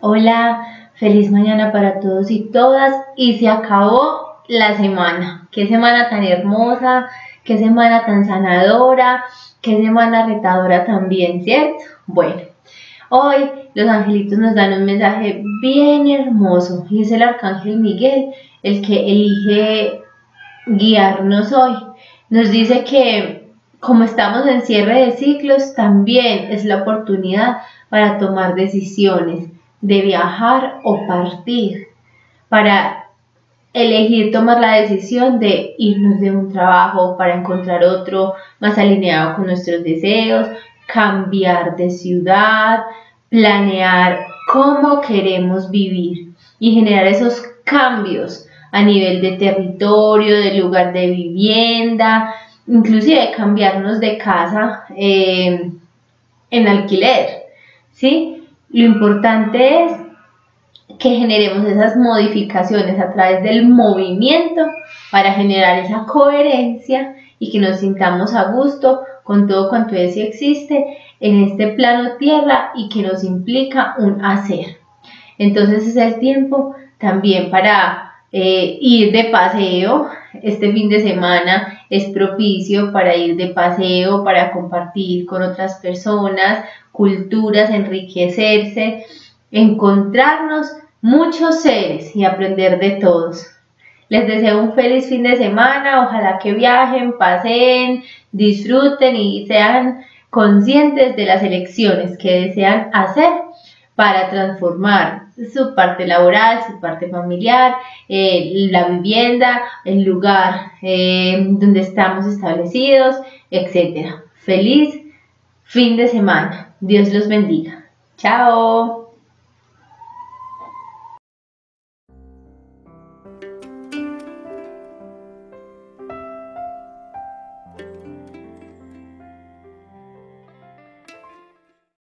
Hola, feliz mañana para todos y todas. Y se acabó la semana. Qué semana tan hermosa, qué semana tan sanadora, qué semana retadora también, ¿cierto? Bueno, hoy los angelitos nos dan un mensaje bien hermoso y es el arcángel Miguel el que elige guiarnos hoy. Nos dice que como estamos en cierre de ciclos, también es la oportunidad para tomar decisiones de viajar o partir, para elegir tomar la decisión de irnos de un trabajo para encontrar otro más alineado con nuestros deseos, cambiar de ciudad, planear cómo queremos vivir y generar esos cambios a nivel de territorio, de lugar de vivienda, inclusive cambiarnos de casa en alquiler, ¿sí? Lo importante es que generemos esas modificaciones a través del movimiento para generar esa coherencia y que nos sintamos a gusto con todo cuanto es y existe en este plano tierra y que nos implica un hacer. Entonces es el tiempo también para ir de paseo. Este fin de semana es propicio para ir de paseo, para compartir con otras personas, culturas, enriquecerse, encontrarnos muchos seres y aprender de todos. Les deseo un feliz fin de semana, ojalá que viajen, paseen, disfruten y sean conscientes de las elecciones que desean hacer para transformar su parte laboral, su parte familiar, la vivienda, el lugar donde estamos establecidos, etc. Feliz fin de semana. Dios los bendiga. Chao.